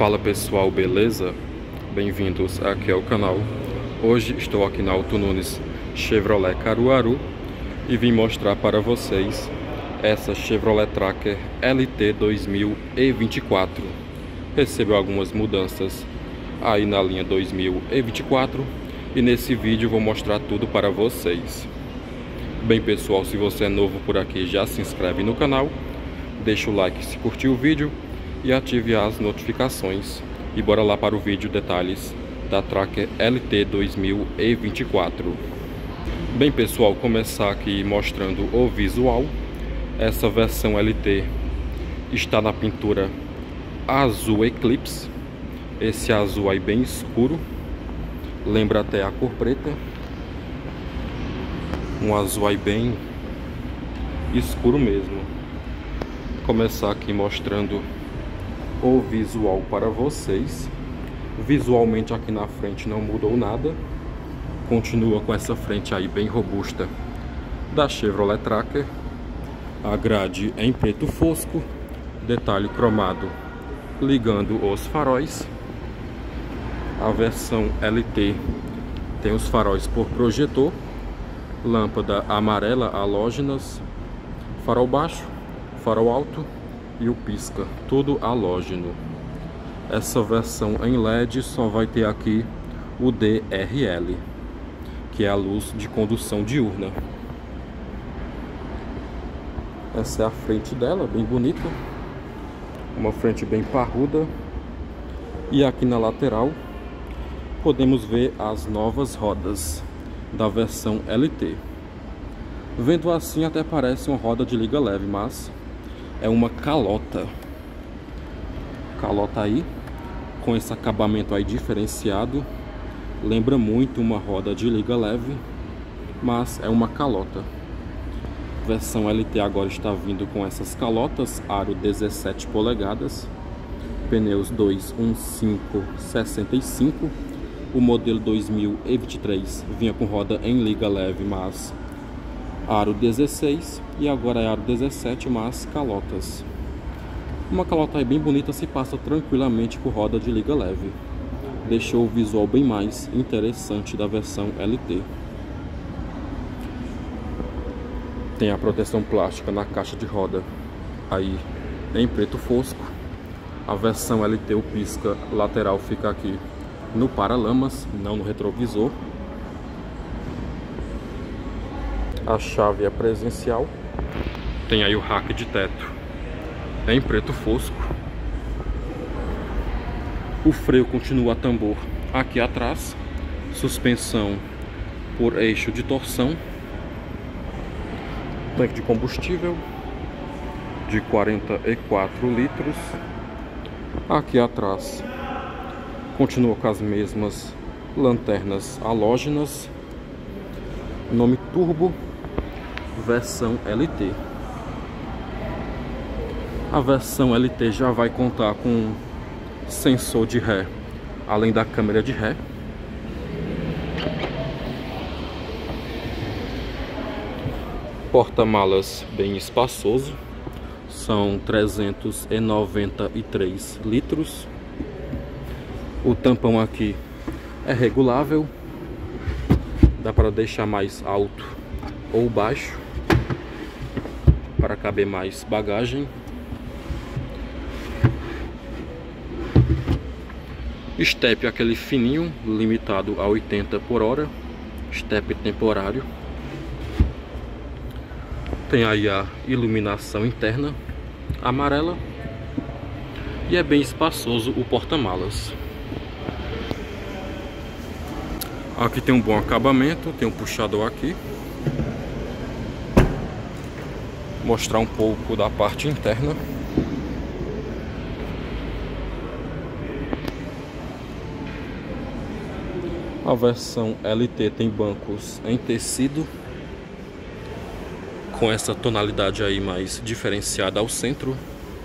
Fala pessoal, beleza? Bem-vindos aqui ao canal. Hoje estou aqui na Auto Nunes Chevrolet Caruaru e vim mostrar para vocês essa Chevrolet Tracker LT 2024. Recebeu algumas mudanças aí na linha 2024 e nesse vídeo vou mostrar tudo para vocês. Bem pessoal, se você é novo por aqui, já se inscreve no canal, deixa o like se curtiu o vídeo e ative as notificações. E bora lá para o vídeo detalhes da Tracker LT 2024. Bem pessoal, começar aqui mostrando o visual. Essa versão LT está na pintura azul Eclipse. Esse azul aí bem escuro, lembra até a cor preta. Um azul aí bem escuro mesmo. Começar aqui mostrando o visual para vocês. Visualmente aqui na frente não mudou nada, continua com essa frente aí bem robusta da Chevrolet Tracker. A grade é em preto fosco, detalhe cromado ligando os faróis. A versão LT tem os faróis por projetor, lâmpada amarela halógenas, farol baixo, farol alto e o pisca, tudo halógeno. Essa versão em LED só vai ter aqui o DRL, que é a luz de condução diurna. Essa é a frente dela, bem bonita, uma frente bem parruda. E aqui na lateral podemos ver as novas rodas da versão LT. Vendo assim até parece uma roda de liga leve, mas é uma calota. Calota aí, com esse acabamento aí diferenciado. Lembra muito uma roda de liga leve, mas é uma calota. A versão LT agora está vindo com essas calotas, aro 17 polegadas, pneus 215/65. O modelo 2023 vinha com roda em liga leve, mas aro 16, e agora é aro 17, mas calotas. Uma calota aí bem bonita, se passa tranquilamente por roda de liga leve. Deixou o visual bem mais interessante da versão LT. Tem a proteção plástica na caixa de roda aí em preto fosco. A versão LT, o pisca lateral fica aqui no para-lamas, não no retrovisor. A chave é presencial. Tem aí o rack de teto em preto fosco. O freio continua a tambor aqui atrás. Suspensão por eixo de torção. Tanque de combustível de 44 litros. Aqui atrás continua com as mesmas lanternas halógenas. Nome turbo, versão LT. A versão LT já vai contar com sensor de ré, além da câmera de ré. Porta-malas bem espaçoso, são 393 litros. O tampão aqui é regulável, dá para deixar mais alto ou baixo para caber mais bagagem. Step aquele fininho, limitado a 80 por hora, step temporário. Tem aí a iluminação interna amarela e é bem espaçoso o porta-malas. Aqui tem um bom acabamento, tem um puxador aqui. Mostrar um pouco da parte interna. A versão LT tem bancos em tecido, com essa tonalidade aí mais diferenciada ao centro.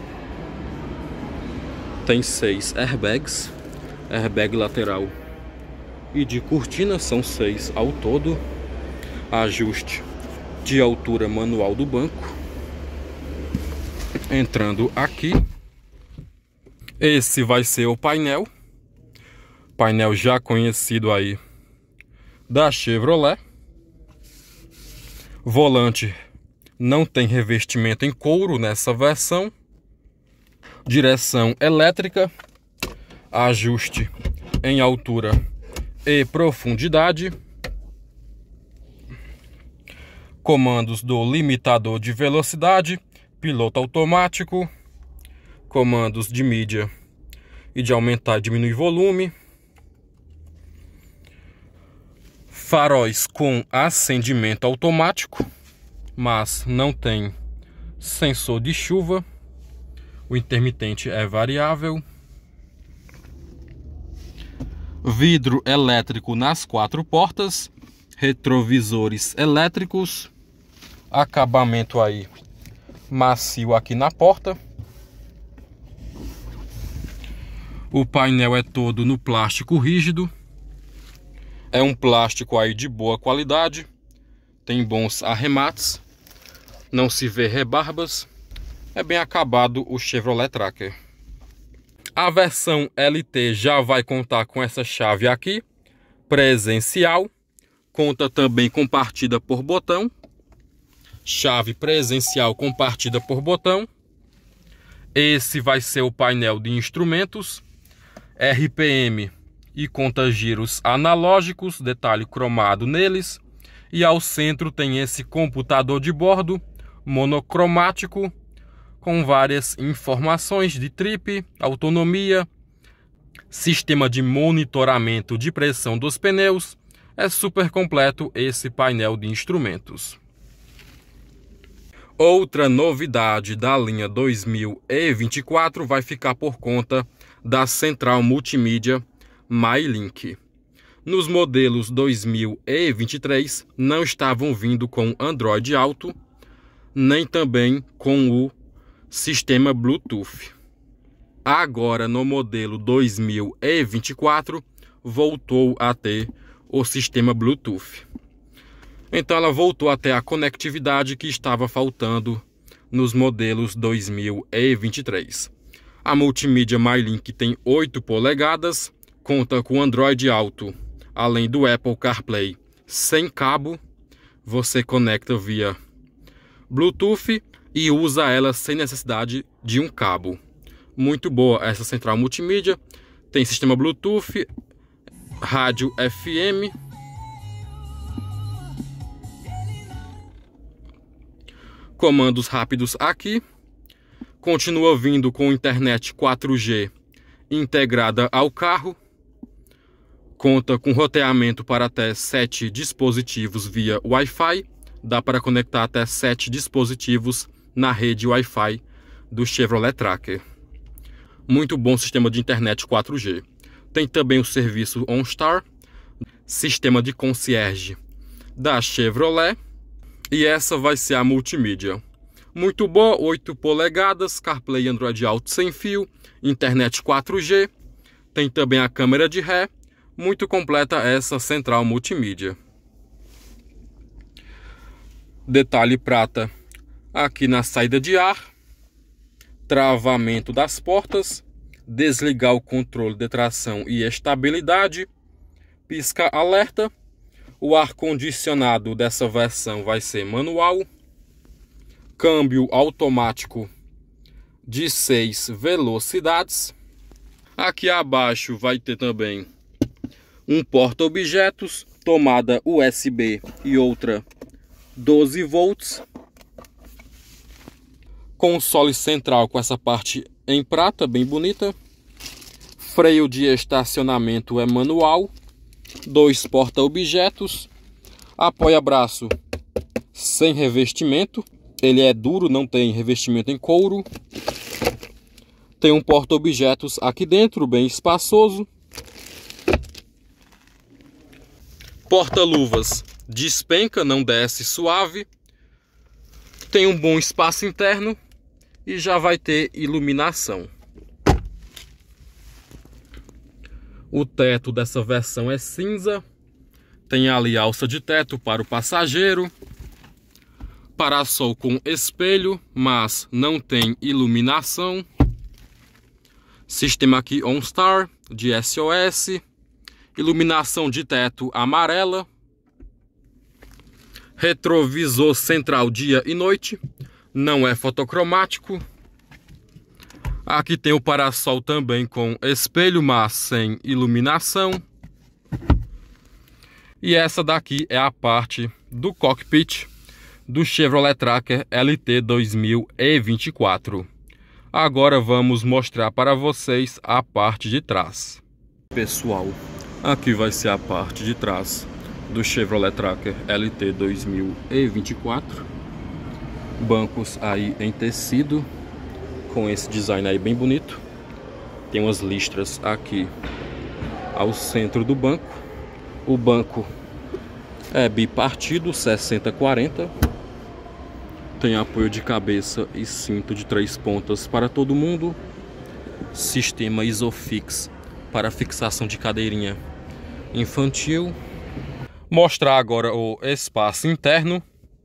Tem 6 airbags, airbag lateral e de cortina, são 6 ao todo. Ajuste de altura manual do banco. Entrando aqui, Esse vai ser o painel já conhecido aí da Chevrolet. Volante não tem revestimento em couro nessa versão. Direção elétrica, ajuste em altura e profundidade. Comandos do limitador de velocidade, piloto automático, comandos de mídia e de aumentar e diminuir volume. Faróis com acendimento automático, mas não tem sensor de chuva. O intermitente é variável. Vidro elétrico nas 4 portas. Retrovisores elétricos. Acabamento aí macio aqui na porta. O painel é todo no plástico rígido. É um plástico aí de boa qualidade. Tem bons arremates. Não se vê rebarbas. É bem acabado o Chevrolet Tracker. A versão LT já vai contar com essa chave aqui, presencial. Conta também com partida por botão. Chave presencial com partida por botão. Esse vai ser o painel de instrumentos. RPM e conta-giros analógicos, detalhe cromado neles. E ao centro tem esse computador de bordo monocromático, com várias informações de trip, autonomia, sistema de monitoramento de pressão dos pneus. É super completo esse painel de instrumentos. Outra novidade da linha 2024 vai ficar por conta da central multimídia MyLink. Nos modelos 2023 não estavam vindo com Android Auto, nem também com o sistema Bluetooth. Agora no modelo 2024 voltou a ter o sistema Bluetooth. Então ela voltou até a conectividade que estava faltando nos modelos 2023. A multimídia MyLink tem 8 polegadas, conta com Android Auto, além do Apple CarPlay sem cabo. Você conecta via Bluetooth e usa ela sem necessidade de um cabo. Muito boa essa central multimídia. Tem sistema Bluetooth, rádio FM, comandos rápidos aqui. Continua vindo com internet 4G integrada ao carro. Conta com roteamento para até 7 dispositivos via Wi-Fi. Dá para conectar até 7 dispositivos na rede Wi-Fi do Chevrolet Tracker. Muito bom sistema de internet 4G. Tem também o serviço OnStar, sistema de concierge da Chevrolet. E essa vai ser a multimídia. Muito boa, 8 polegadas, CarPlay e Android Auto sem fio, internet 4G. Tem também a câmera de ré. Muito completa essa central multimídia. Detalhe prata aqui na saída de ar. Travamento das portas. Desligar o controle de tração e estabilidade. Pisca alerta. O ar-condicionado dessa versão vai ser manual. Câmbio automático de 6 velocidades. Aqui abaixo vai ter também um porta-objetos, tomada USB e outra 12 volts. Console central com essa parte em prata, bem bonita. Freio de estacionamento é manual. 2 porta-objetos. Apoia-braço sem revestimento. Ele é duro, não tem revestimento em couro. Tem um porta-objetos aqui dentro, bem espaçoso. Porta-luvas despenca, não desce, suave. Tem um bom espaço interno e já vai ter iluminação. O teto dessa versão é cinza. Tem ali alça de teto para o passageiro. Parasol com espelho, mas não tem iluminação. Sistema aqui OnStar de SOS, iluminação de teto amarela, retrovisor central dia e noite, não é fotocromático. Aqui tem o para-sol também com espelho, mas sem iluminação. E essa daqui é a parte do cockpit do Chevrolet Tracker LT 2024. Agora vamos mostrar para vocês a parte de trás. Pessoal, aqui vai ser a parte de trás do Chevrolet Tracker LT 2024. Bancos aí em tecido, com esse design aí bem bonito. Tem umas listras aqui ao centro do banco. O banco é bipartido, 60/40. Tem apoio de cabeça e cinto de 3 pontas para todo mundo. Sistema Isofix para fixação de cadeirinha infantil. Mostrar agora o espaço interno.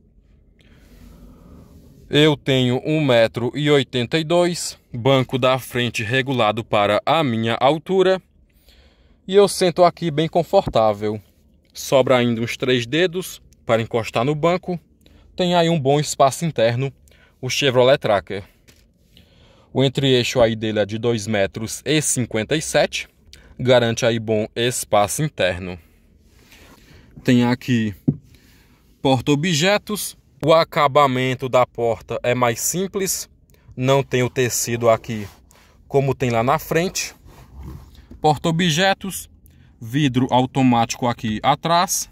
Eu tenho 1,82 m, banco da frente regulado para a minha altura. E eu sento aqui bem confortável. Sobra ainda uns 3 dedos para encostar no banco. Tem aí um bom espaço interno, o Chevrolet Tracker. O entre-eixo aí dele é de 2,57 m, garante aí bom espaço interno. Tem aqui porta-objetos. O acabamento da porta é mais simples, não tem o tecido aqui como tem lá na frente. Porta-objetos, vidro automático aqui atrás.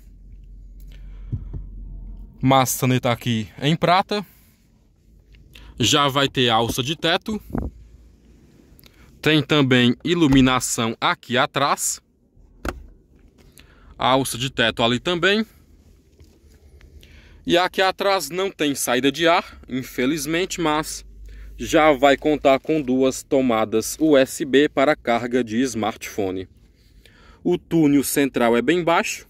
Maçaneta aqui em prata. Já vai ter alça de teto. Tem também iluminação aqui atrás. Alça de teto ali também. E aqui atrás não tem saída de ar, infelizmente, mas já vai contar com 2 tomadas USB para carga de smartphone. O túnel central é bem baixo.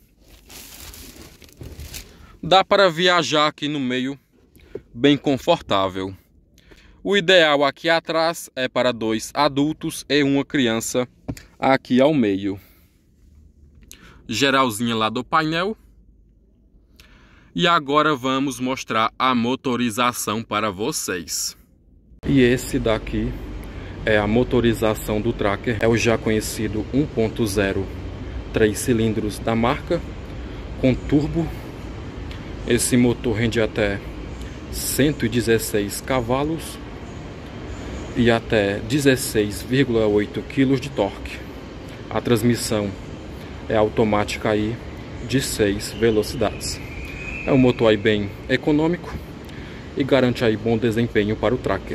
Dá para viajar aqui no meio bem confortável. O ideal aqui atrás é para 2 adultos e uma criança aqui ao meio. Geralzinha lá do painel. E agora vamos mostrar a motorização para vocês. E esse daqui é a motorização do Tracker. É o já conhecido 1.0 3 cilindros da marca, com turbo. Esse motor rende até 116 cavalos e até 16,8 kg de torque. A transmissão é automática aí de 6 velocidades. É um motor aí bem econômico e garante aí bom desempenho para o Tracker.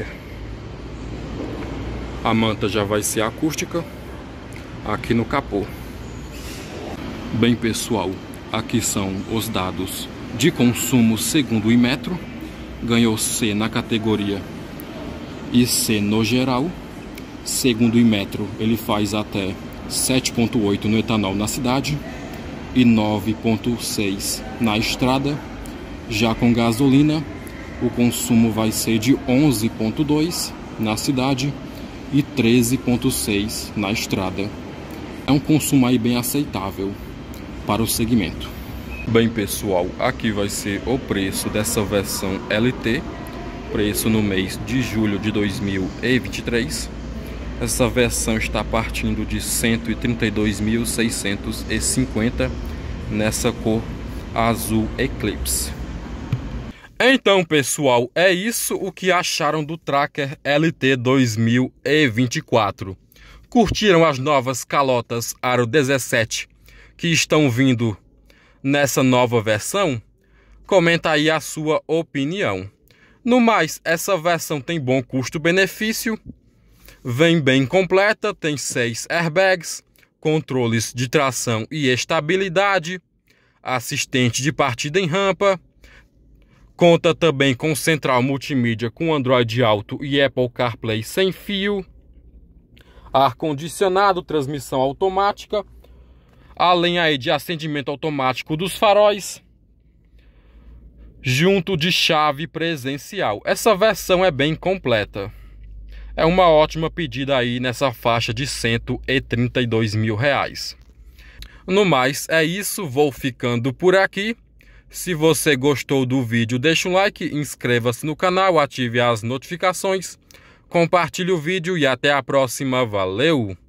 A manta já vai ser acústica aqui no capô. Bem, pessoal, aqui são os dados de consumo segundo o Inmetro. Ganhou C na categoria e C no geral. Segundo o Inmetro, ele faz até 7,8 no etanol na cidade e 9,6 na estrada. Já com gasolina, o consumo vai ser de 11,2 na cidade e 13,6 na estrada. É um consumo aí bem aceitável para o segmento. Bem, pessoal, aqui vai ser o preço dessa versão LT, preço no mês de julho de 2023. Essa versão está partindo de R$ 132.650 nessa cor azul Eclipse. Então, pessoal, é isso o que acharam do Tracker LT 2024. Curtiram as novas calotas Aro 17 que estão vindo nessa nova versão? Comenta aí a sua opinião. No mais, essa versão tem bom custo-benefício, vem bem completa, tem 6 airbags, controles de tração e estabilidade, assistente de partida em rampa, conta também com central multimídia com Android Auto e Apple CarPlay sem fio, ar-condicionado, transmissão automática, além aí de acendimento automático dos faróis, junto de chave presencial. Essa versão é bem completa. É uma ótima pedida aí nessa faixa de R$132 mil. No mais, é isso, vou ficando por aqui. Se você gostou do vídeo, deixa um like, inscreva-se no canal, ative as notificações, compartilhe o vídeo e até a próxima. Valeu!